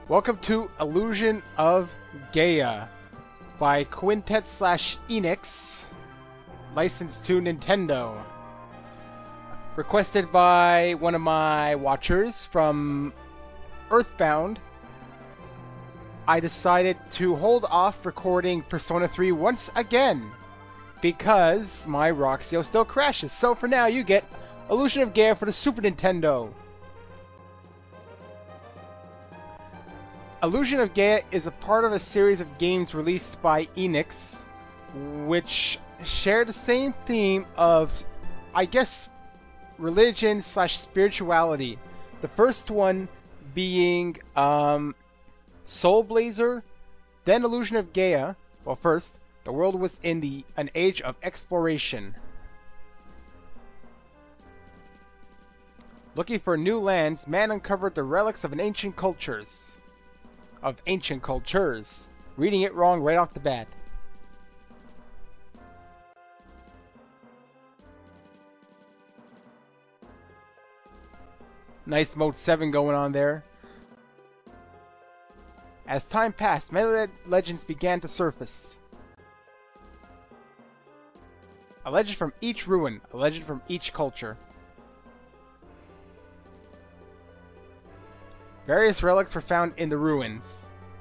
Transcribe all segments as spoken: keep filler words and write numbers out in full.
Welcome to Illusion of Gaia by Quintet slash Enix, licensed to Nintendo. Requested by one of my watchers from Earthbound. I decided to hold off recording Persona three once again because my Roxio still crashes. So for now, you get Illusion of Gaia for the Super Nintendo. Illusion of Gaia is a part of a series of games released by Enix, which share the same theme of, I guess, religion slash spirituality. The first one being um, Soul Blazer, then Illusion of Gaia. Well, first, the world was in the an age of exploration. Looking for new lands, man uncovered the relics of an ancient cultures. Of ancient cultures. Reading it wrong right off the bat. Nice Mode seven going on there. As time passed, many le legends began to surface. A legend from each ruin, a legend from each culture. Various relics were found in the ruins.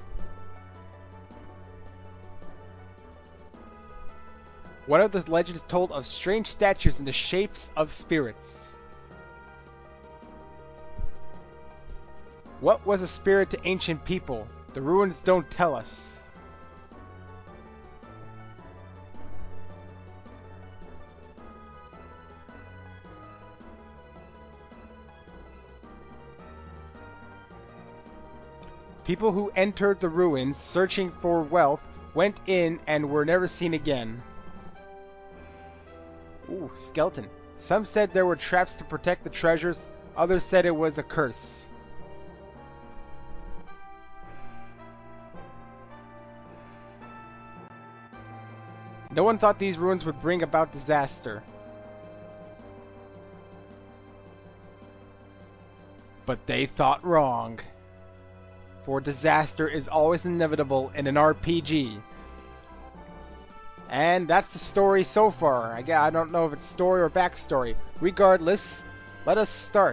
One of the legends told of strange statues in the shapes of spirits. What was a spirit to ancient people? The ruins don't tell us. People who entered the ruins searching for wealth went in and were never seen again. Ooh, skeleton. Some said there were traps to protect the treasures, others said it was a curse. No one thought these ruins would bring about disaster. But they thought wrong. For disaster is always inevitable in an R P G. And that's the story so far. I, I don't know if it's story or backstory. Regardless, let us start.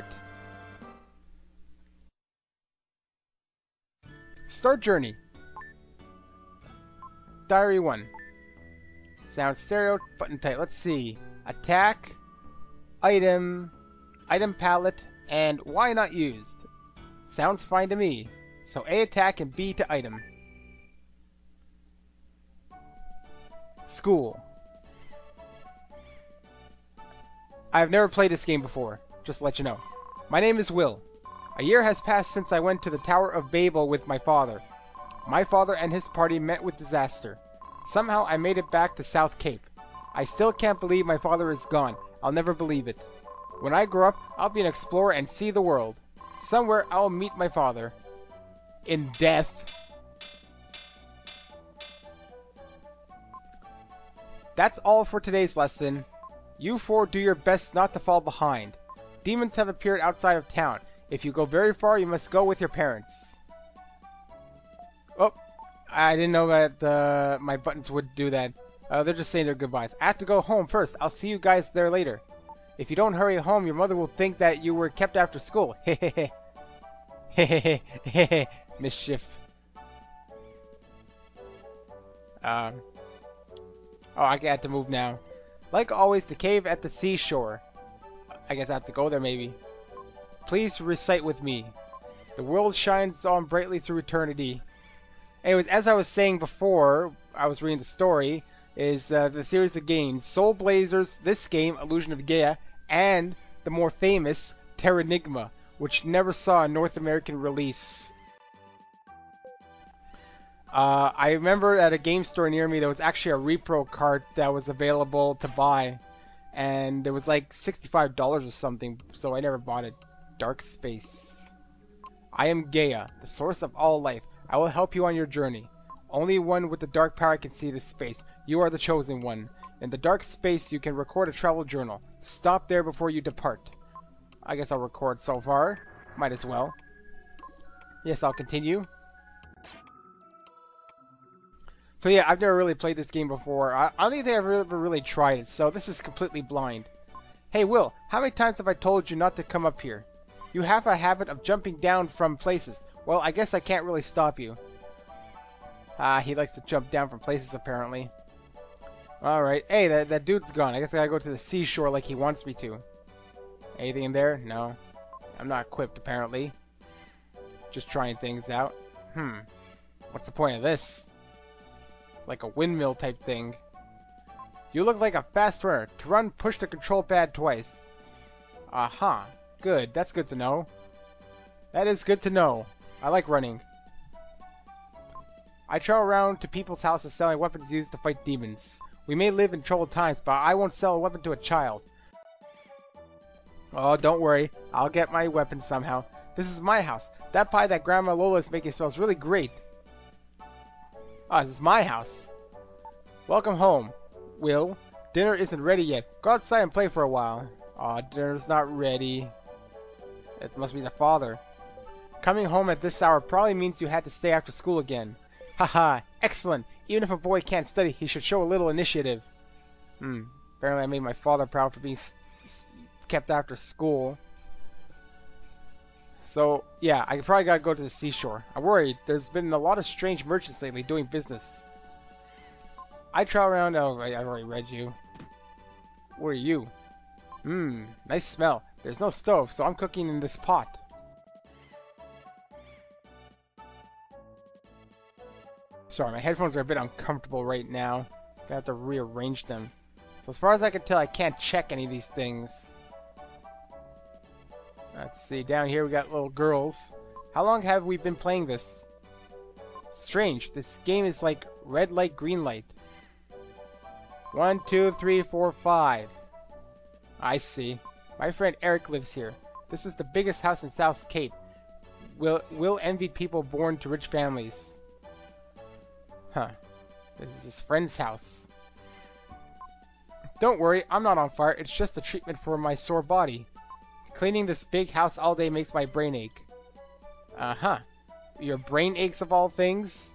Start journey. Diary one. Sound stereo, button type. Let's see. Attack, item, item palette, and why not used. Sounds fine to me. So A attack and B to item. School. I've never played this game before, just to let you know. My name is Will. A year has passed since I went to the Tower of Babel with my father. My father and his party met with disaster. Somehow I made it back to South Cape. I still can't believe my father is gone. I'll never believe it. When I grow up, I'll be an explorer and see the world. Somewhere I'll meet my father. In death. That's all for today's lesson. You four do your best not to fall behind. Demons have appeared outside of town. If you go very far, you must go with your parents. Oh, I didn't know that uh, my buttons would do that. Uh, they're just saying their goodbyes. I have to go home first. I'll see you guys there later. If you don't hurry home, your mother will think that you were kept after school. Hehehe. Hehehe. Mischief. Um. Oh, I got to move now. Like always, the cave at the seashore. I guess I have to go there, maybe. Please recite with me. The world shines on brightly through eternity. Anyways, as I was saying before, I was reading the story, is uh, the series of games Soul Blazers, this game, Illusion of Gaia, and the more famous Terranigma, which never saw a North American release. Uh, I remember at a game store near me there was actually a repro cart that was available to buy, and it was like sixty-five dollars or something, so I never bought it. Dark Space. I am Gaia, the source of all life. I will help you on your journey. Only one with the dark power can see this space. You are the chosen one. In the dark space you can record a travel journal. Stop there before you depart. I guess I'll record so far. Might as well. Yes, I'll continue. So yeah, I've never really played this game before. I, I don't think I've ever really tried it, so this is completely blind. Hey Will, how many times have I told you not to come up here? You have a habit of jumping down from places. Well, I guess I can't really stop you. Ah, he likes to jump down from places apparently. Alright, hey, that, that dude's gone. I guess I gotta go to the seashore like he wants me to. Anything in there? No. I'm not equipped apparently. Just trying things out. Hmm. What's the point of this? Like a windmill type thing. You look like a fast runner. To run, push the control pad twice. Aha. Uh-huh. Good. That's good to know. That is good to know. I like running. I travel around to people's houses selling weapons used to fight demons. We may live in troubled times, but I won't sell a weapon to a child. Oh, don't worry. I'll get my weapon somehow. This is my house. That pie that Grandma Lola is making smells really great. Ah, oh, this is my house. Welcome home, Will. Dinner isn't ready yet. Go outside and play for a while. Aw, oh, dinner's not ready. It must be the father. Coming home at this hour probably means you had to stay after school again. Haha, excellent. Even if a boy can't study, he should show a little initiative. Hmm, apparently I made my father proud for being kept after school. So, yeah, I probably gotta go to the seashore. I'm worried. There's been a lot of strange merchants lately doing business. I travel around... Oh, I already read you. Who are you? Mmm, nice smell. There's no stove, so I'm cooking in this pot. Sorry, my headphones are a bit uncomfortable right now. Gonna have to rearrange them. So as far as I can tell, I can't check any of these things. Let's see, down here we got little girls. How long have we been playing this? Strange, this game is like red light, green light. One, two, three, four, five. I see. My friend Eric lives here. This is the biggest house in South Cape. Will Will envy people born to rich families. Huh. This is his friend's house. Don't worry, I'm not on fire. It's just a treatment for my sore body. Cleaning this big house all day makes my brain ache. Uh-huh. Your brain aches of all things?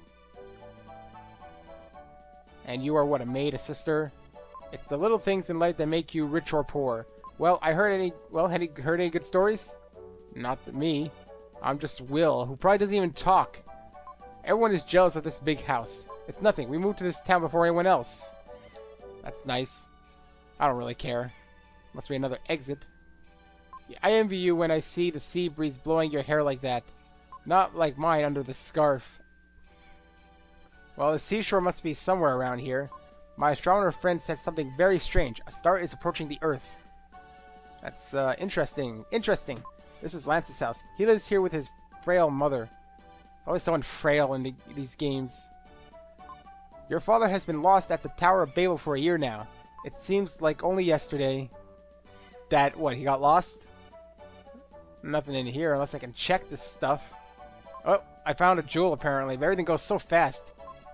And you are what, a maid, a sister? It's the little things in life that make you rich or poor. Well, I heard any... Well, had you heard any good stories? Not the me. I'm just Will, who probably doesn't even talk. Everyone is jealous of this big house. It's nothing. We moved to this town before anyone else. That's nice. I don't really care. Must be another exit. I envy you when I see the sea breeze blowing your hair like that. Not like mine under the scarf. Well, the seashore must be somewhere around here. My astronomer friend said something very strange. A star is approaching the Earth. That's, uh, interesting. Interesting. This is Lance's house. He lives here with his frail mother. Always someone frail in the, these games. Your father has been lost at the Tower of Babel for a year now. It seems like only yesterday that, what, he got lost? Nothing in here unless I can check this stuff. Oh, I found a jewel apparently. Everything goes so fast.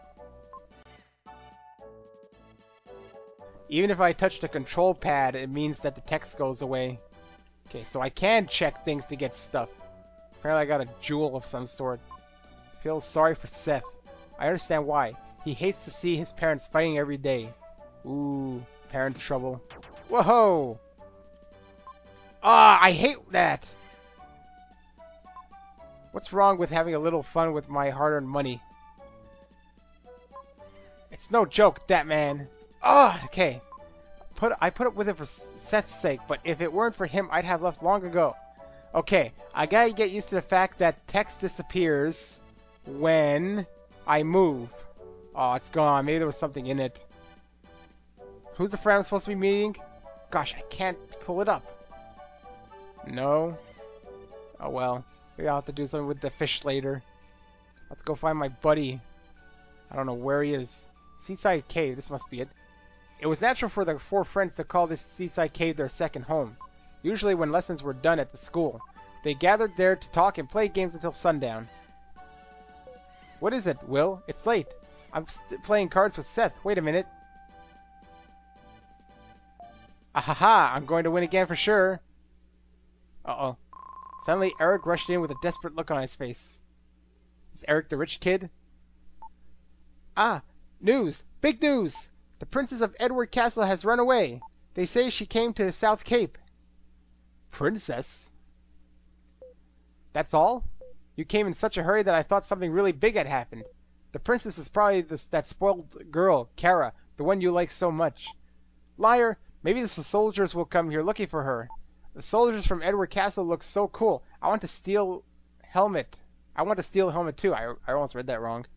Even if I touch the control pad, it means that the text goes away. Okay, so I can check things to get stuff. Apparently I got a jewel of some sort. Feel sorry for Seth. I understand why. He hates to see his parents fighting every day. Ooh, parent trouble. Whoa! Ah, I hate that! What's wrong with having a little fun with my hard-earned money? It's no joke, that man. Ah, okay. Put I put up with it for Seth's sake, but if it weren't for him, I'd have left long ago. Okay, I gotta get used to the fact that text disappears when I move. Oh, it's gone. Maybe there was something in it. Who's the friend I'm supposed to be meeting? Gosh, I can't pull it up. No. Oh well. Maybe I'll have to do something with the fish later. Let's go find my buddy. I don't know where he is. Seaside Cave. This must be it. It was natural for the four friends to call this seaside cave their second home. Usually when lessons were done at the school, they gathered there to talk and play games until sundown. What is it, Will? It's late. I'm st playing cards with Seth. Wait a minute. Ahaha! I'm going to win again for sure. Uh-oh. Suddenly, Eric rushed in with a desperate look on his face. Is Eric the rich kid? Ah, News! Big news! The Princess of Edward Castle has run away. They say she came to South Cape. Princess? That's all? You came in such a hurry that I thought something really big had happened. The princess is probably this, that spoiled girl, Kara, the one you like so much. Liar! Maybe the soldiers will come here looking for her. The soldiers from Edward Castle look so cool. I want to steal helmet. I want to steal helmet too. I, I almost read that wrong.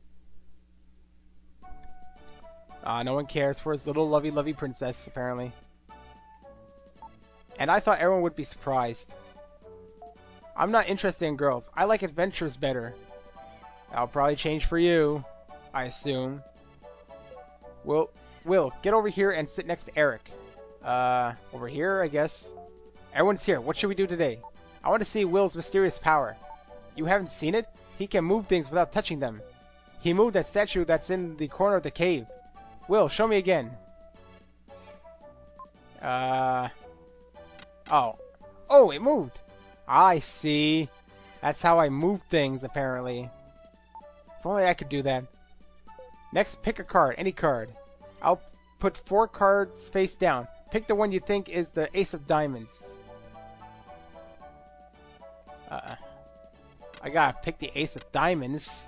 Ah, uh, no one cares for his little lovey-lovey princess, apparently. And I thought everyone would be surprised. I'm not interested in girls. I like adventures better. I'll probably change for you, I assume. Will, Will, get over here and sit next to Eric. Uh, over here, I guess. Everyone's here. What should we do today? I want to see Will's mysterious power. You haven't seen it? He can move things without touching them. He moved that statue that's in the corner of the cave. Will, show me again. Uh... Oh. Oh, it moved! I see. That's how I move things, apparently. If only I could do that. Next, pick a card. Any card. I'll put four cards face down. Pick the one you think is the Ace of Diamonds. Uh, I gotta pick the Ace of Diamonds.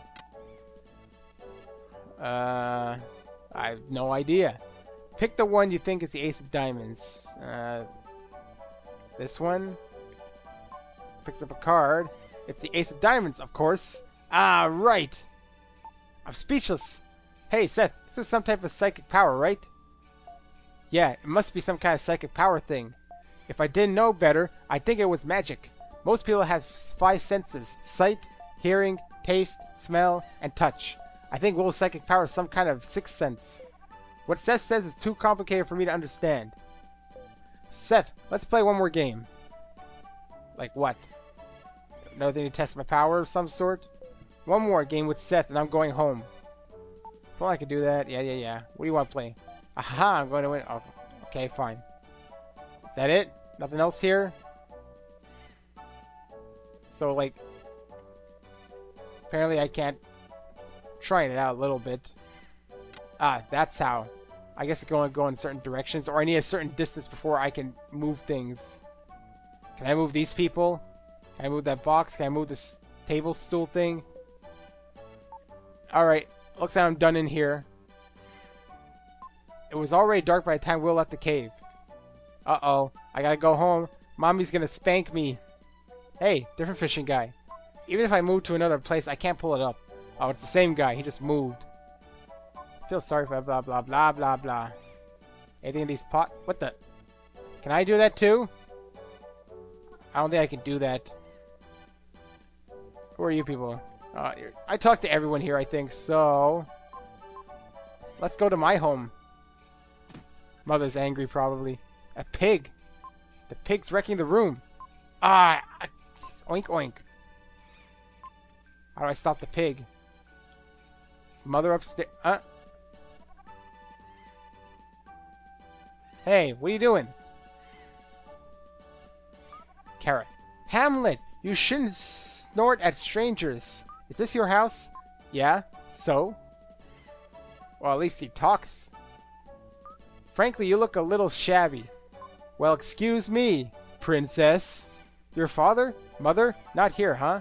Uh... I have no idea. Pick the one you think is the Ace of Diamonds. Uh, this one. Picks up a card. It's the Ace of Diamonds, of course. Ah, right. I'm speechless. Hey, Seth, this is some type of psychic power, right? Yeah, it must be some kind of psychic power thing. If I didn't know better, I'd think it was magic. Most people have five senses. Sight, hearing, taste, smell, and touch. I think Will's psychic power is some kind of sixth sense. What Seth says is too complicated for me to understand. Seth, let's play one more game. Like what? Another thing to test my power of some sort? One more game with Seth and I'm going home. Well, I could do that. Yeah, yeah, yeah. What do you want to play? Aha, I'm going to win. Oh, okay, fine. Is that it? Nothing else here? So, like... Apparently I can't... Trying it out a little bit. Ah, that's how. I guess I can only go in certain directions, or I need a certain distance before I can move things. Can I move these people? Can I move that box? Can I move this table stool thing? Alright, looks like I'm done in here. It was already dark by the time Will left the cave. Uh-oh, I gotta go home. Mommy's gonna spank me. Hey, different fishing guy. Even if I move to another place, I can't pull it up. Oh, it's the same guy. He just moved. Feel sorry for blah, blah, blah, blah, blah. Anything in these pot? What the? Can I do that too? I don't think I can do that. Who are you people? Uh, I talk to everyone here, I think, so... Let's go to my home. Mother's angry, probably. A pig. The pig's wrecking the room. Ah! Oink, oink. How do I stop the pig? Mother upstairs. Uh. Hey, what are you doing? Carrot. Hamlet, you shouldn't snort at strangers. Is this your house? Yeah, so? Well, at least he talks. Frankly, you look a little shabby. Well, excuse me, princess. Your father? Mother? Not here, huh?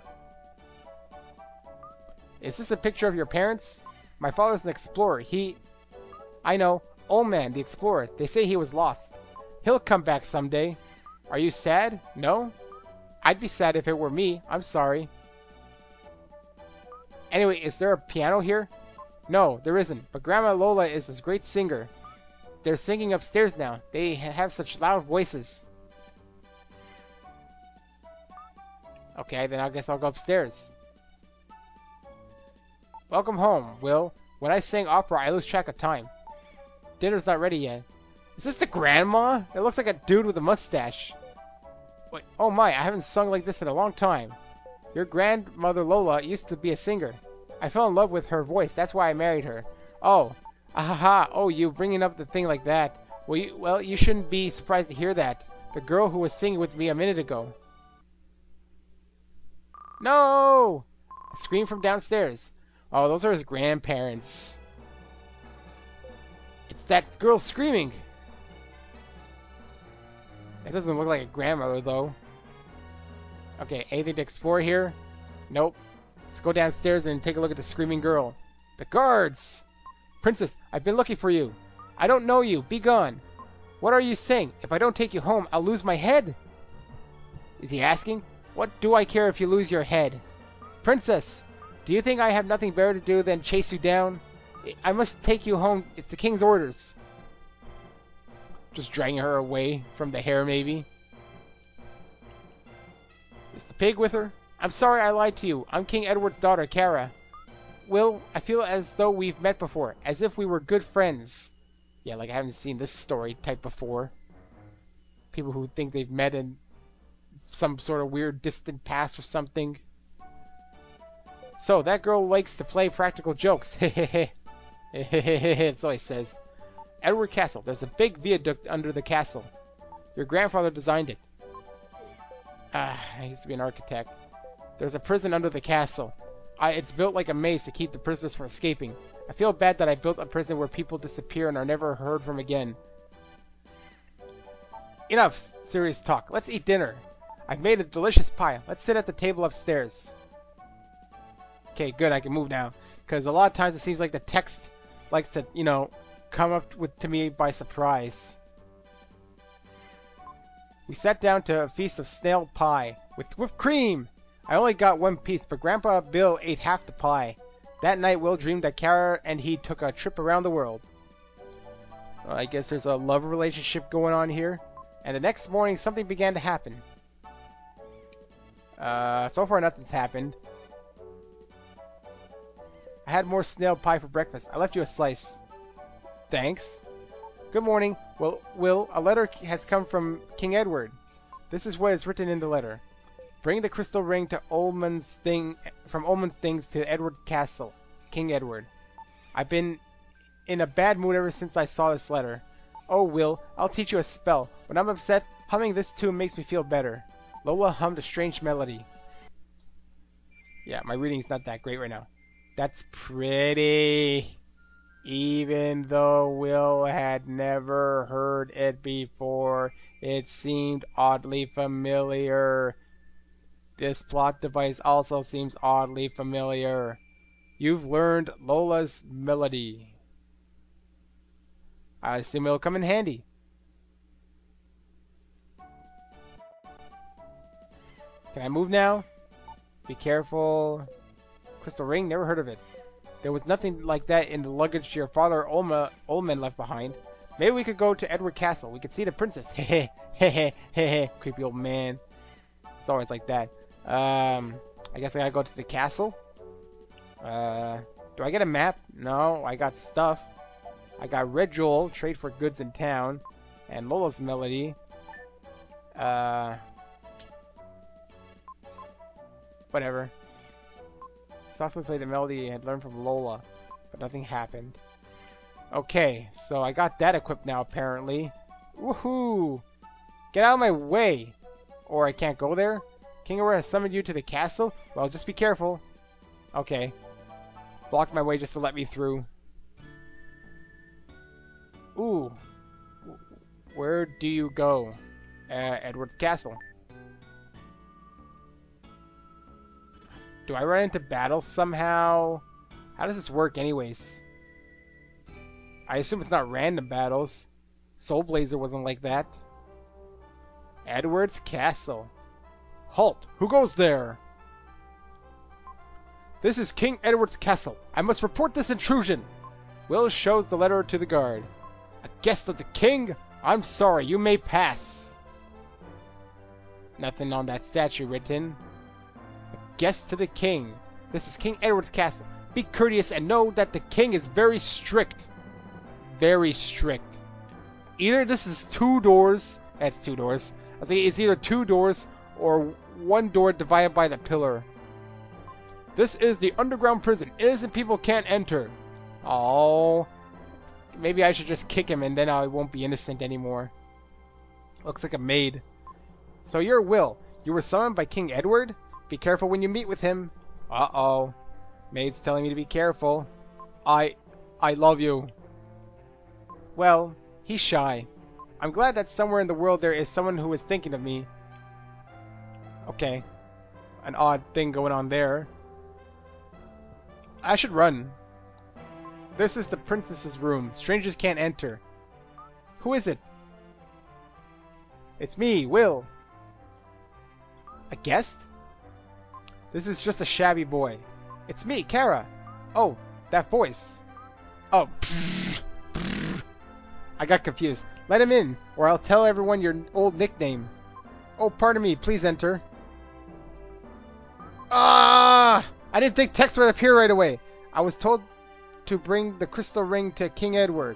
Is this a picture of your parents? My father's an explorer. He... I know. Old man, the explorer. They say he was lost. He'll come back someday. Are you sad? No? I'd be sad if it were me. I'm sorry. Anyway, is there a piano here? No, there isn't. But Grandma Lola is a great singer. They're singing upstairs now. They have such loud voices. Okay, then I guess I'll go upstairs. Welcome home, Will. When I sing opera, I lose track of time. Dinner's not ready yet. Is this the grandma? It looks like a dude with a mustache. Wait, oh my, I haven't sung like this in a long time. Your grandmother Lola used to be a singer. I fell in love with her voice, that's why I married her. Oh, ahaha, oh, you bringing up the thing like that. Well you, well, you shouldn't be surprised to hear that. The girl who was singing with me a minute ago. No! A scream from downstairs. Oh, those are his grandparents. It's that girl screaming. It doesn't look like a grandmother, though. Okay, anything to explore here? Nope. Let's go downstairs and take a look at the screaming girl. The guards! Princess, I've been looking for you. I don't know you. Be gone. What are you saying? If I don't take you home, I'll lose my head. Is he asking? What do I care if you lose your head? Princess, do you think I have nothing better to do than chase you down? I must take you home. It's the king's orders. Just dragging her away from the hair, maybe. Is the pig with her? I'm sorry I lied to you. I'm King Edward's daughter, Kara. Will, I feel as though we've met before, as if we were good friends. Yeah, like I haven't seen this story type before. People who think they've met in some sort of weird distant past or something. So, that girl likes to play practical jokes. Hehehe. That's all he says. Edward Castle. There's a big viaduct under the castle. Your grandfather designed it. Ah, I used to be an architect. There's a prison under the castle. I, it's built like a maze to keep the prisoners from escaping. I feel bad that I built a prison where people disappear and are never heard from again. Enough serious talk. Let's eat dinner. I've made a delicious pie. Let's sit at the table upstairs. Okay, good. I can move now. Because a lot of times it seems like the text likes to, you know, come up with to me by surprise. We sat down to a feast of snail pie with whipped cream. I only got one piece, but Grandpa Bill ate half the pie. That night, Will dreamed that Kara and he took a trip around the world. Well, I guess there's a love relationship going on here. And the next morning, something began to happen. Uh, so far, nothing's happened. I had more snail pie for breakfast. I left you a slice. Thanks. Good morning. Well, Will, a letter has come from King Edward. This is what is written in the letter. Bring the crystal ring to Ullman's thing from Ullman's things to Edward Castle, King Edward. I've been in a bad mood ever since I saw this letter. Oh, Will, I'll teach you a spell. When I'm upset, humming this tune makes me feel better. Lola hummed a strange melody. Yeah, my reading's not that great right now. That's pretty. Even though Will had never heard it before, it seemed oddly familiar. This plot device also seems oddly familiar. You've learned Lola's melody. I assume it'll come in handy. Can I move now? Be careful. Crystal ring? Never heard of it. There was nothing like that in the luggage your father Ulma, Ullman left behind. Maybe we could go to Edward Castle. We could see the princess. Hehe, hehe, hehe. Creepy old man. It's always like that. Um, I guess I gotta go to the castle. Uh, do I get a map? No, I got stuff. I got Red Jewel, trade for goods in town, and Lola's melody. Uh, whatever. Softly play the melody I had learned from Lola, but nothing happened. Okay, so I got that equipped now, apparently. Woohoo! Get out of my way! Or I can't go there? King Edward has summoned you to the castle? Well, just be careful. Okay. Blocked my way just to let me through. Ooh. Where do you go? Uh, Edward's castle. Do I run into battle somehow? How does this work anyways? I assume it's not random battles. Soul Blazer wasn't like that. Edward's castle. Halt! Who goes there? This is King Edward's castle. I must report this intrusion. Will shows the letter to the guard. A guest of the king? I'm sorry, you may pass. Nothing on that statue written. A guest to the king. This is King Edward's castle. Be courteous and know that the king is very strict. Very strict. Either this is two doors. That's two doors. I was thinking it's either two doors or one door divided by the pillar. This is the underground prison. Innocent people can't enter. Oh, maybe I should just kick him and then I won't be innocent anymore. Looks like a maid. So you're Will. You were summoned by King Edward? Be careful when you meet with him. Uh-oh. Maid's telling me to be careful. I... I love you. Well, he's shy. I'm glad that somewhere in the world there is someone who is thinking of me. Okay. An odd thing going on there. I should run. This is the princess's room. Strangers can't enter. Who is it? It's me, Will. A guest? This is just a shabby boy. It's me, Kara. Oh, that voice. Oh, I got confused. Let him in, or I'll tell everyone your old nickname. Oh, pardon me. Please enter. Ah! I didn't think text would appear right away. I was told to bring the crystal ring to King Edward.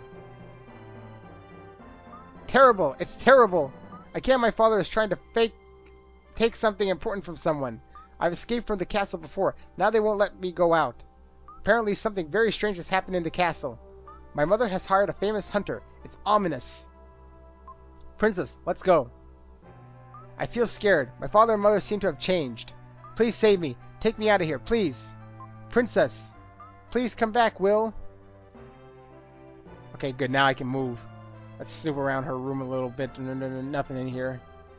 Terrible. It's terrible. Again, my father is trying to fake take something important from someone. I've escaped from the castle before. Now they won't let me go out. Apparently something very strange has happened in the castle. My mother has hired a famous hunter. It's ominous. Princess, let's go. I feel scared. My father and mother seem to have changed. Please save me. Take me out of here, please. Princess, please come back, Will. Okay, good. Now I can move. Let's snoop around her room a little bit. Nothing in here.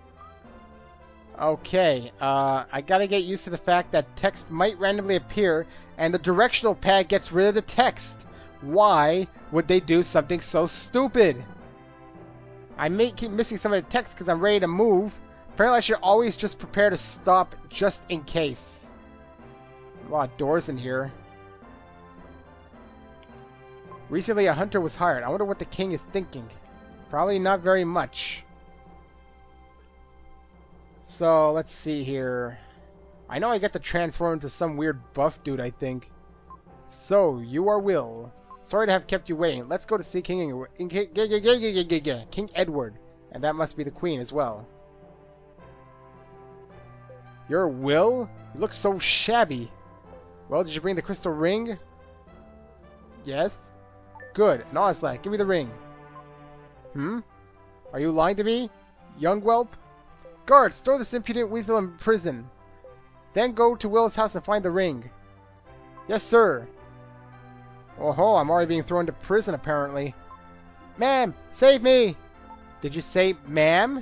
Okay, uh, I gotta get used to the fact that text might randomly appear, and the directional pad gets rid of the text. Why would they do something so stupid? I may keep missing some of the text because I'm ready to move. Apparently I should always just prepare to stop just in case. A lot of doors in here. Recently a hunter was hired. I wonder what the king is thinking. Probably not very much. So, let's see here. I know I get to transform into some weird buff dude, I think. So, you are Will. Sorry to have kept you waiting. Let's go to see King, King Edward. And that must be the Queen as well. You're Will? You look so shabby. Well, did you bring the crystal ring? Yes. Good. And honest lad, give me the ring. Hmm? Are you lying to me, young whelp? Guards, throw this impudent weasel in prison. Then go to Will's house and find the ring. Yes, sir. Oh ho, I'm already being thrown to prison, apparently. Ma'am, save me! Did you say ma'am?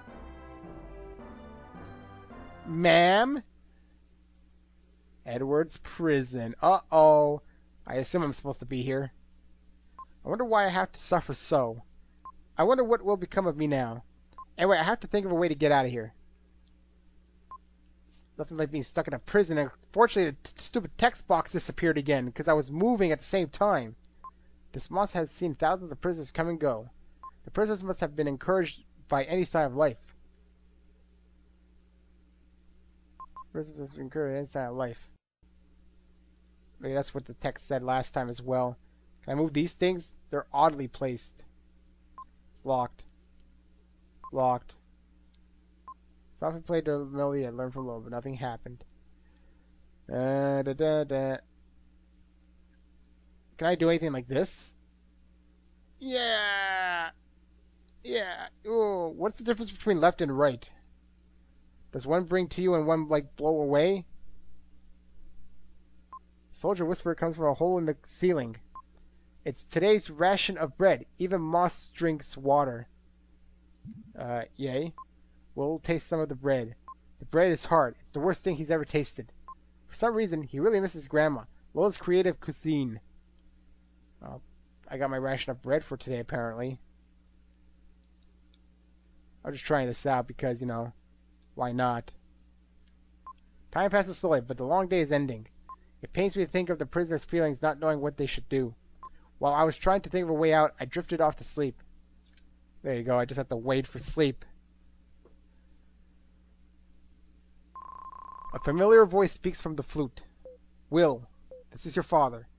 Ma'am? Edward's prison. Uh-oh. I assume I'm supposed to be here. I wonder why I have to suffer so. I wonder what will become of me now. Anyway, I have to think of a way to get out of here. It's nothing like being stuck in a prison. And fortunately, the t stupid text box disappeared again because I was moving at the same time. This moss has seen thousands of prisoners come and go. The prisoners must have been encouraged by any sign of life. Prisoners must be encouraged by any sign of life. Maybe that's what the text said last time as well. Can I move these things? They're oddly placed. It's locked. Locked. Softly played the melody I learned from low, but nothing happened. Uh, da, da, da. Can I do anything like this? Yeah! Yeah! Ooh, what's the difference between left and right? Does one bring to you and one, like, blow away? Soldier whisper comes from a hole in the ceiling. It's today's ration of bread. Even moss drinks water. Uh, yay. We'll taste some of the bread. The bread is hard. It's the worst thing he's ever tasted. For some reason, he really misses Grandma. Lola's creative cuisine. Oh, I got my ration of bread for today, apparently. I'm just trying this out because, you know, why not? Time passes slowly, but the long day is ending. It pains me to think of the prisoners' feelings not knowing what they should do. While I was trying to think of a way out, I drifted off to sleep. There you go, I just have to wait for sleep. A familiar voice speaks from the flute. Will, this is your father.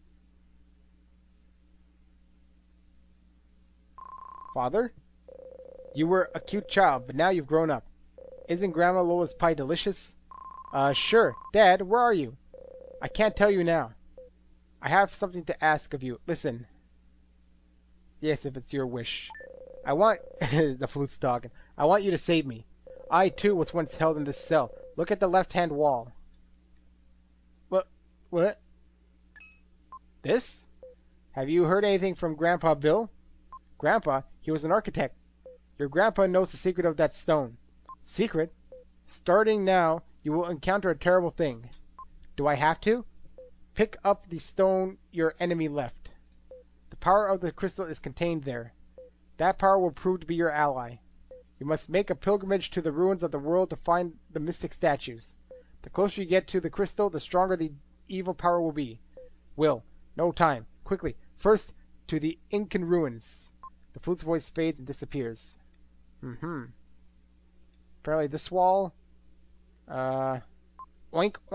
Father? You were a cute child, but now you've grown up. Isn't Grandma Lola's pie delicious? Uh, sure. Dad, where are you? I can't tell you now. I have something to ask of you. Listen. Yes, if it's your wish. I want... the flute's talking. I want you to save me. I, too, was once held in this cell. Look at the left-hand wall. What? What? This? Have you heard anything from Grandpa Bill? Grandpa, he was an architect. Your grandpa knows the secret of that stone. Secret? Starting now, you will encounter a terrible thing. Do I have to? Pick up the stone your enemy left. The power of the crystal is contained there. That power will prove to be your ally. You must make a pilgrimage to the ruins of the world to find the mystic statues. The closer you get to the crystal, the stronger the evil power will be. Will, no time. Quickly. First, to the Incan ruins. The flute's voice fades and disappears. Mm-hmm. Apparently this wall... Uh... Oink, oink.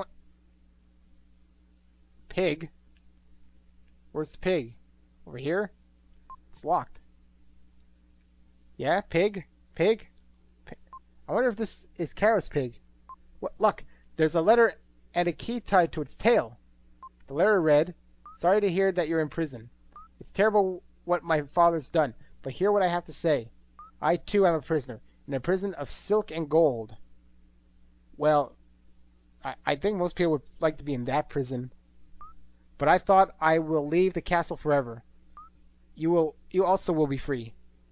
Pig? Where's the pig? Over here? It's locked. Yeah, pig? Pig? Pig. I wonder if this is Kara's pig. What luck! There's a letter and a key tied to its tail. The letter read, "Sorry to hear that you're in prison. It's terrible what my father's done, but hear what I have to say. I too am a prisoner, in a prison of silk and gold." Well, I, I think most people would like to be in that prison. But I thought I will leave the castle forever. You will. You also will be free.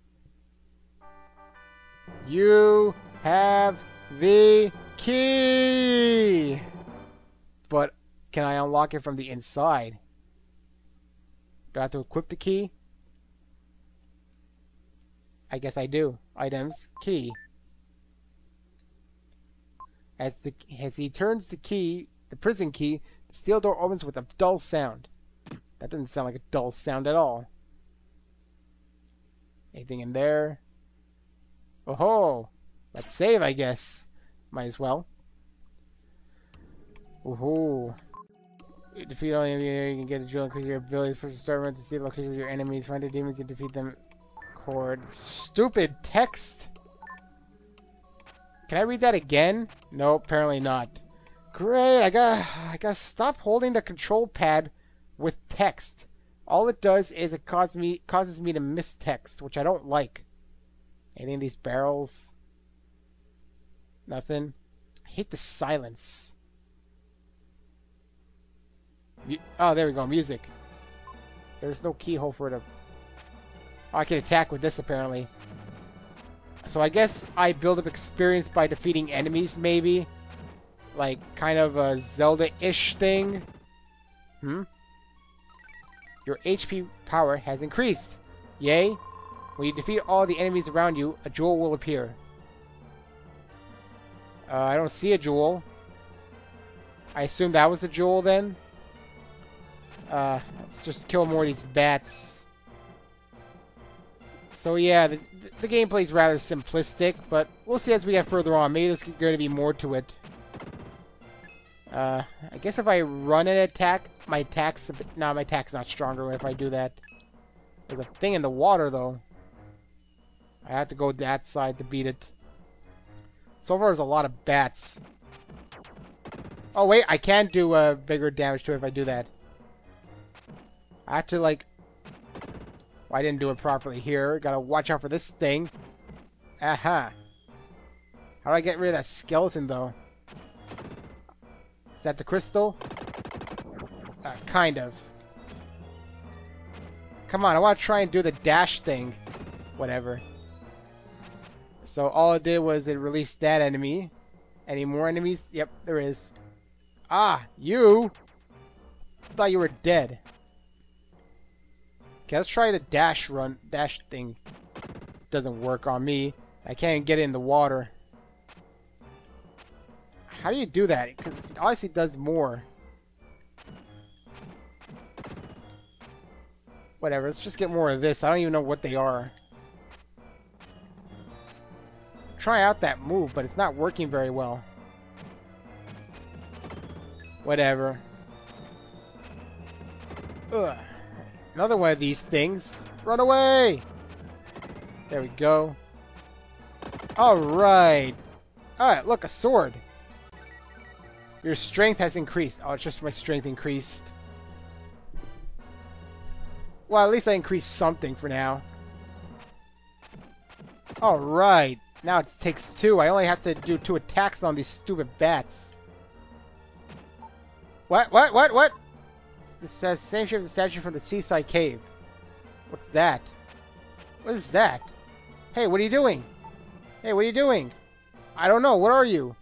You have the key! But can I unlock it from the inside? Do I have to equip the key? I guess I do. Items, key. As the as he turns the key, the prison key, the steel door opens with a dull sound. That doesn't sound like a dull sound at all. Anything in there? Oh ho! Let's save, I guess. Might as well. Oh ho! Defeat all enemies, you can get a jewel, increase your ability for the start run to see the locations of your enemies. Find the demons and defeat them. Chord. Stupid text! Can I read that again? No, apparently not. Great, I got I gotta stop holding the control pad with text. All it does is it causes me causes me to miss text, which I don't like. Anything in these barrels? Nothing. I hate the silence. Mu oh, there we go, music. There's no keyhole for it to... Oh, I can attack with this, apparently. So I guess I build up experience by defeating enemies, maybe? Like, kind of a Zelda-ish thing? Hmm? Your H P power has increased. Yay! When you defeat all the enemies around you, a jewel will appear. Uh, I don't see a jewel. I assume that was the jewel, then? Uh, let's just kill more of these bats. So yeah, the, the gameplay is rather simplistic, but we'll see as we get further on. Maybe there's going to be more to it. Uh, I guess if I run an attack, my attack's a bit... No, my attack's not stronger if I do that. There's a thing in the water, though. I have to go that side to beat it. So far, there's a lot of bats. Oh, wait, I can do uh, bigger damage to it if I do that. I have to, like... Well, I didn't do it properly here. Gotta watch out for this thing. Aha. How do I get rid of that skeleton, though? Is that the crystal? Uh, kind of. Come on, I want to try and do the dash thing. Whatever. So all it did was it released that enemy. Any more enemies? Yep, there is. Ah, you! I thought you were dead. Okay, let's try the dash run, dash thing. Doesn't work on me. I can't get it in the water. How do you do that? It obviously does more. Whatever, let's just get more of this. I don't even know what they are. Try out that move, but it's not working very well. Whatever. Ugh. Another one of these things. Run away! There we go. Alright. Alright, look, a sword. Your strength has increased. Oh, it's just my strength increased. Well, at least I increased something for now. Alright. Now it takes two. I only have to do two attacks on these stupid bats. What? What? What? What? It says same shape as the statue from the seaside cave. What's that? What is that? Hey, what are you doing? Hey, what are you doing? I don't know. What are you?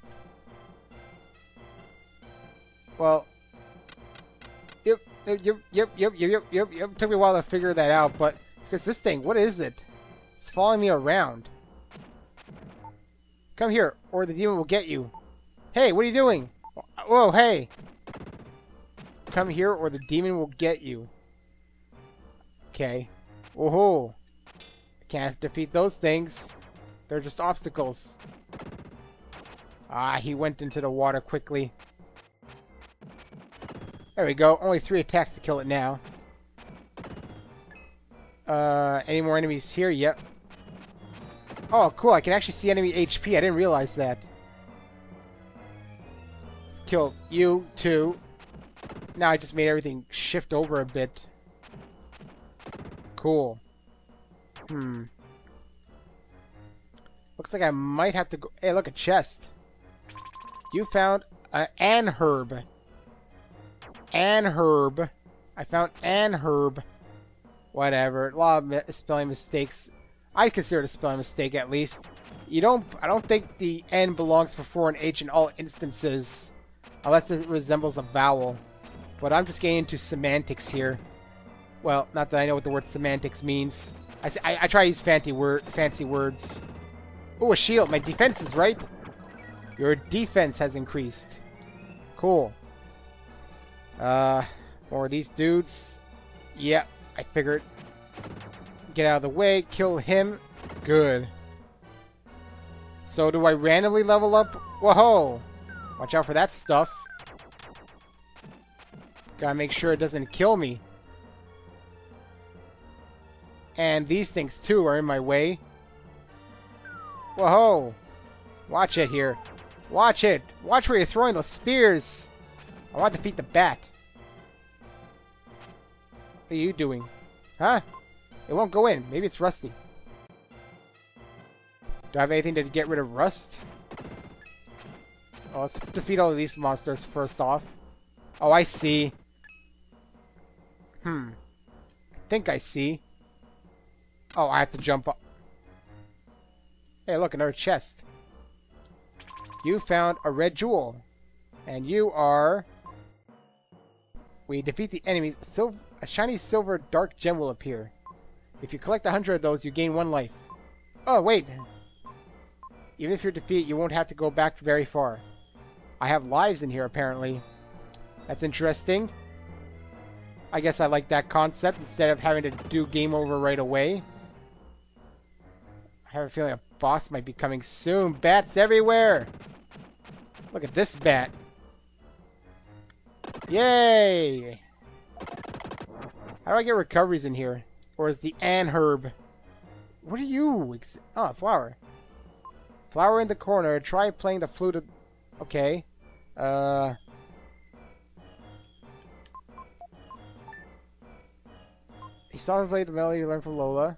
Well, yep, yep, yep, yep, yep, yep, yep, yep. It took me a while to figure that out, but because this thing, what is it? It's following me around. Come here, or the demon will get you. Hey, what are you doing? Whoa, hey. Come here, or the demon will get you. Okay. Woohoo. Can't defeat those things. They're just obstacles. Ah, he went into the water quickly. There we go. Only three attacks to kill it now. Uh, any more enemies here? Yep. Oh, cool. I can actually see enemy H P. I didn't realize that. Let's kill you, too. Now I just made everything shift over a bit. Cool. Hmm. Looks like I might have to go... Hey, look, a chest. You found uh, an herb. An herb. I found an herb. Whatever. A lot of spelling mistakes. I consider it a spelling mistake, at least. You don't... I don't think the N belongs before an H in all instances. Unless it resembles a vowel. But I'm just getting into semantics here. Well, not that I know what the word semantics means. I, I, I try to use fancy, word, fancy words. Oh, a shield. My defense is right. Your defense has increased. Cool. Uh, more of these dudes. Yep, yeah, I figured. Get out of the way. Kill him. Good. So, do I randomly level up? Whoa! Watch out for that stuff. Gotta make sure it doesn't kill me. And these things, too, are in my way. Whoa! Watch it here. Watch it! Watch where you're throwing those spears! I want to defeat the bat. What are you doing? Huh? It won't go in. Maybe it's rusty. Do I have anything to get rid of rust? Oh, let's defeat all of these monsters first off. Oh, I see. Hmm. I think I see. Oh, I have to jump up. Hey, look, another chest. You found a red jewel. And you are... We defeat the enemies. Sil a shiny silver dark gem will appear. If you collect a hundred of those, you gain one life. Oh, wait. Even if you're defeated, you won't have to go back very far. I have lives in here, apparently. That's interesting. I guess I like that concept instead of having to do game over right away. I have a feeling a boss might be coming soon. Bats everywhere! Look at this bat. Yay! How do I get recoveries in here? Or is the an herb? What are you? Oh, flower. Flower in the corner. Try playing the flute. Okay. Uh... He saw him play the melody you learned from Lola.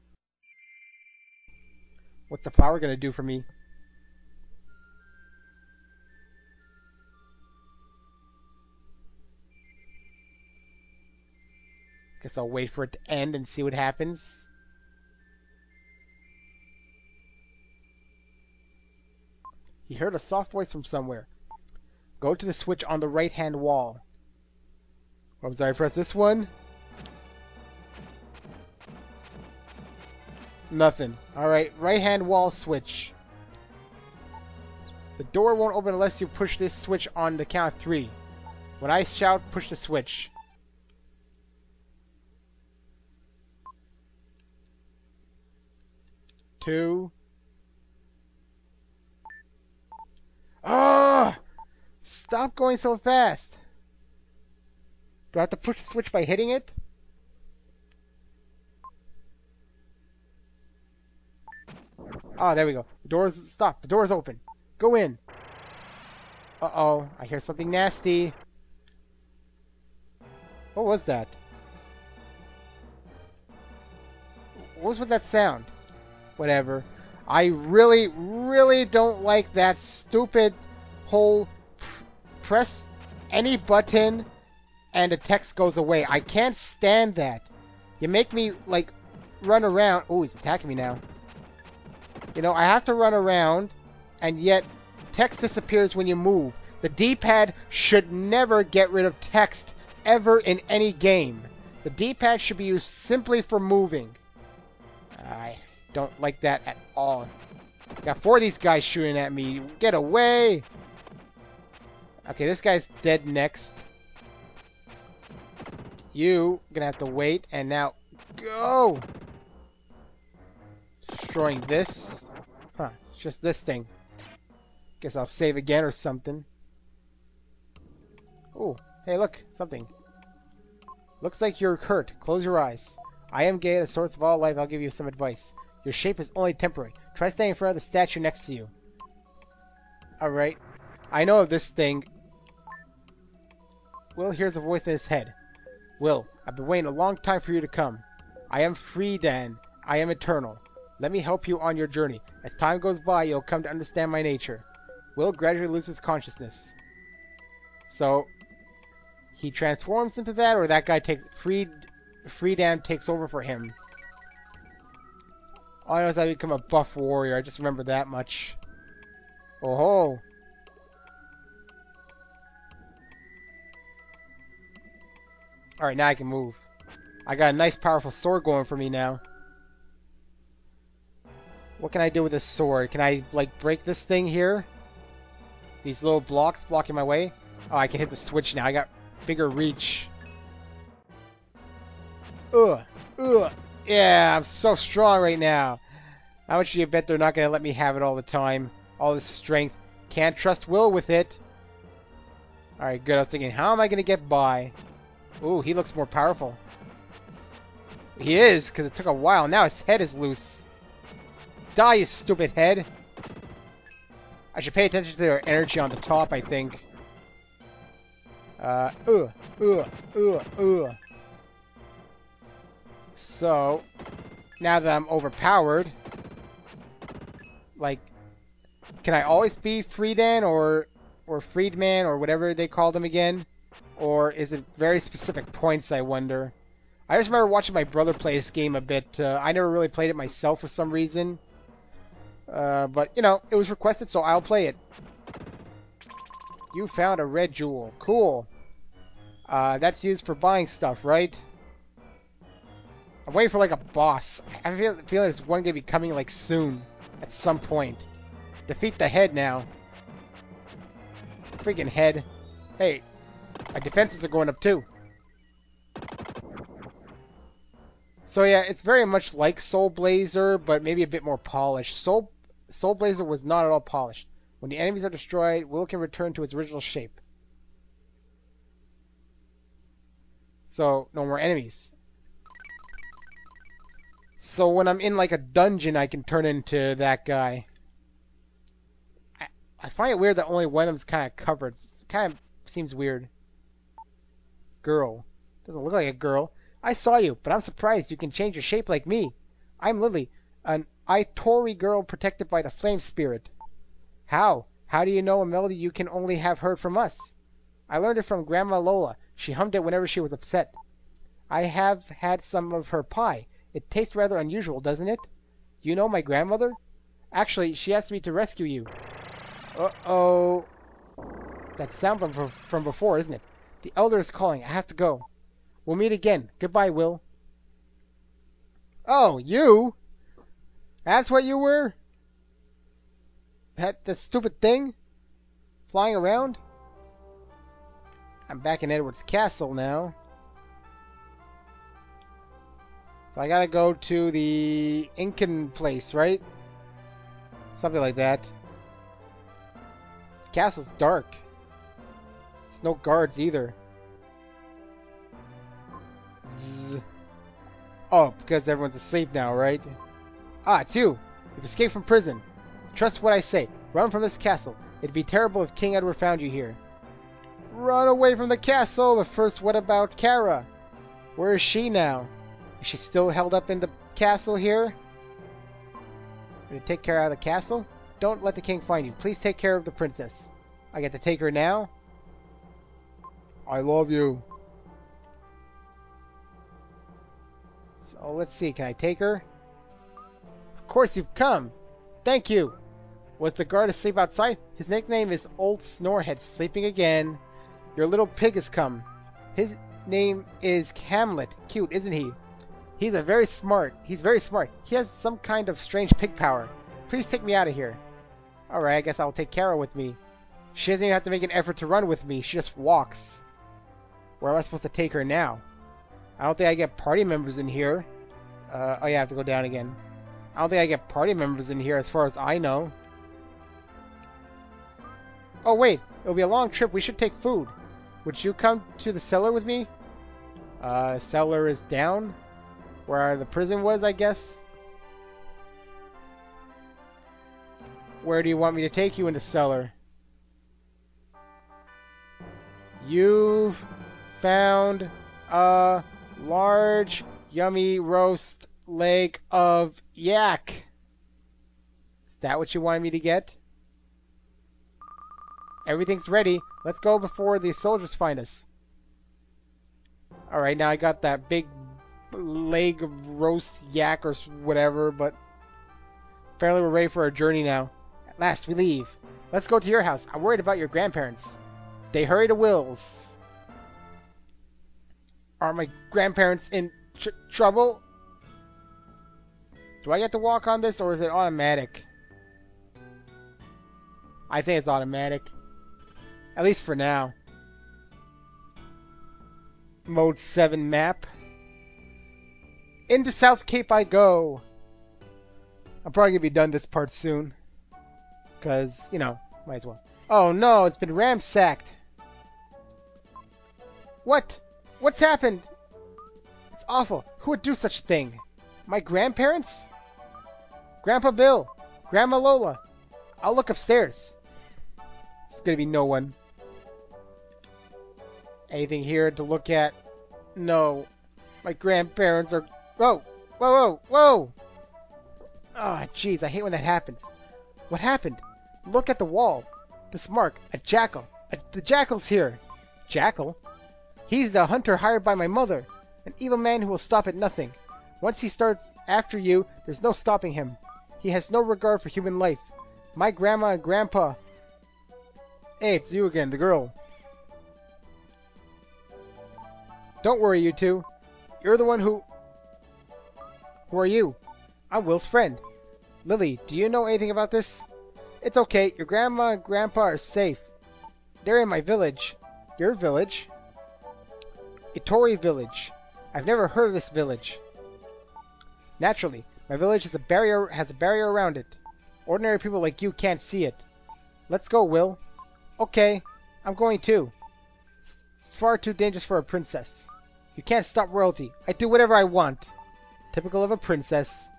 What's the flower gonna do for me? Guess I'll wait for it to end and see what happens. He heard a soft voice from somewhere. Go to the switch on the right-hand wall. What was I? Press this one? Nothing. Alright, right-hand wall switch. The door won't open unless you push this switch on the count of three. When I shout, push the switch. Two. Ah! Stop going so fast! Do I have to push the switch by hitting it? Oh, there we go. The door's... Stop. The door's open. Go in. Uh-oh. I hear something nasty. What was that? What was with that sound? Whatever. I really, really don't like that stupid whole press any button and the text goes away. I can't stand that. You make me, like, run around. Oh, he's attacking me now. You know, I have to run around, and yet text disappears when you move. The D-pad should never get rid of text ever in any game. The D-pad should be used simply for moving. I don't like that at all. Got four of these guys shooting at me. Get away! Okay, this guy's dead next. You gonna have to wait, and now go! Destroying this. Huh, it's just this thing. Guess I'll save again or something. Oh, hey look, something. Looks like you're hurt. Close your eyes. I am Gaia, the source of all life. I'll give you some advice. Your shape is only temporary. Try staying in front of the statue next to you. Alright. I know of this thing. Will hears a voice in his head. Will, I've been waiting a long time for you to come. I am Freedan. I am eternal. Let me help you on your journey. As time goes by, you'll come to understand my nature. Will gradually loses consciousness. So, he transforms into that, or that guy takes... Freed, Freedan takes over for him. All I know is I become a buff warrior. I just remember that much. Oh ho! Alright, now I can move. I got a nice powerful sword going for me now. What can I do with this sword? Can I, like, break this thing here? These little blocks blocking my way? Oh, I can hit the switch now. I got bigger reach. Ugh. Ugh. Yeah, I'm so strong right now. How much do you bet they're not going to let me have it all the time? All this strength. Can't trust Will with it. Alright, good. I was thinking, how am I going to get by? Ooh, he looks more powerful. He is, because it took a while. Now his head is loose. Die, you stupid head. I should pay attention to their energy on the top, I think. Uh, ugh, ugh, ugh, ugh. So, now that I'm overpowered, like, can I always be Freedan or or Freedman or whatever they called him again? Or is it very specific points, I wonder? I just remember watching my brother play this game a bit. Uh, I never really played it myself for some reason. Uh, but, you know, it was requested, so I'll play it. You found a red jewel. Cool. Uh, that's used for buying stuff, right? I'm waiting for, like, a boss. I feel, feel like there's one going to be coming, like, soon. At some point. Defeat the head now. Freaking head. Hey, my defenses are going up, too. So, yeah, it's very much like Soul Blazer, but maybe a bit more polished. Soul, Soul Blazer was not at all polished. When the enemies are destroyed, Will can return to its original shape. So, no more enemies. So when I'm in like a dungeon, I can turn into that guy. I, I find it weird that only one of them's kind of covered. It kind of seems weird. Girl. Doesn't look like a girl. I saw you, but I'm surprised you can change your shape like me. I'm Lily, an Itori girl protected by the flame spirit. How? How do you know a melody you can only have heard from us? I learned it from Grandma Lola. She hummed it whenever she was upset. I have had some of her pie. It tastes rather unusual, doesn't it? You know my grandmother? Actually, she asked me to rescue you. Uh-oh. It's that sound from, from before, isn't it? The elder is calling. I have to go. We'll meet again. Goodbye, Will. Oh, you? That's what you were? That the stupid thing? Flying around? I'm back in Edward's castle now. So I gotta go to the Incan place, right? Something like that. The castle's dark. There's no guards either. Zzz. Oh, because everyone's asleep now, right? Ah, it's you. You've escaped from prison. Trust what I say. Run from this castle. It'd be terrible if King Edward found you here. Run away from the castle! But first, what about Kara? Where is she now? Is she still held up in the castle here? Gonna take Kara out of the castle? Don't let the king find you. Please take care of the princess. I get to take her now? I love you. So let's see, can I take her? Of course you've come. Thank you. Was the guard asleep outside? His nickname is Old Snorehead, sleeping again. Your little pig has come. His name is Hamlet. Cute, isn't he? He's a very smart. He's very smart. He has some kind of strange pig power. Please take me out of here. Alright, I guess I'll take Kara with me. She doesn't even have to make an effort to run with me. She just walks. Where am I supposed to take her now? I don't think I get party members in here. Uh, oh yeah, I have to go down again. I don't think I get party members in here as far as I know. Oh wait, it'll be a long trip. We should take food. Would you come to the cellar with me? Uh, cellar is down. Where the prison was, I guess. Where do you want me to take you in the cellar? You've found a large, yummy roast leg of yak. Is that what you wanted me to get? Everything's ready. Let's go before the soldiers find us. Alright, now I got that big leg of roast yak or whatever, but apparently we're ready for our journey now. At last, we leave. Let's go to your house. I'm worried about your grandparents. They hurry to Will's. Are my grandparents in tr trouble? Do I get to walk on this, or is it automatic? I think it's automatic. At least for now. Mode seven map. Into South Cape I go. I'm probably going to be done this part soon. Because, you know, might as well. Oh no, it's been ransacked. What? What's happened? It's awful. Who would do such a thing? My grandparents? Grandpa Bill. Grandma Lola. I'll look upstairs. It's going to be no one. Anything here to look at? No. My grandparents are... Whoa! Whoa, whoa, whoa! Ah, oh, jeez, I hate when that happens. What happened? Look at the wall. This mark. A jackal. A, the jackal's here. Jackal? He's the hunter hired by my mother. An evil man who will stop at nothing. Once he starts after you, there's no stopping him. He has no regard for human life. My grandma and grandpa... Hey, it's you again, the girl. Don't worry, you two. You're the one who... Who are you? I'm Will's friend. Lily, do you know anything about this? It's okay. Your grandma and grandpa are safe. They're in my village. Your village? Itori village. I've never heard of this village. Naturally, my village has a barrier has a barrier around it. Ordinary people like you can't see it. Let's go, Will. Okay, I'm going too. It's far too dangerous for a princess. You can't stop royalty. I do whatever I want. Typical of a princess.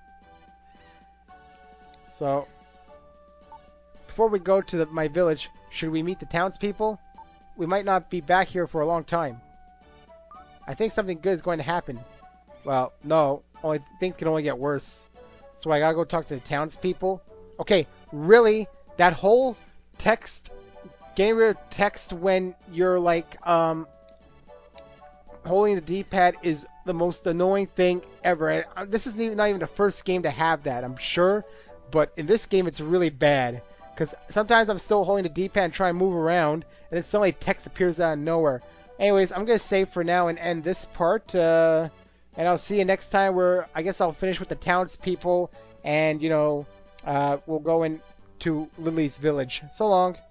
So, before we go to the, my village, should we meet the townspeople? We might not be back here for a long time. I think something good is going to happen. Well, no. Only things can only get worse. So I gotta go talk to the townspeople. Okay, really? That whole text, getting rid of text when you're like, um, holding the D-pad is the most annoying thing ever. And this is not even the first game to have that, I'm sure. But in this game, it's really bad. Because sometimes I'm still holding the D-pad and trying to move around, and then suddenly text appears out of nowhere. Anyways, I'm going to save for now and end this part. Uh, and I'll see you next time where I guess I'll finish with the townspeople. And, you know, uh, we'll go into Lily's village. So long.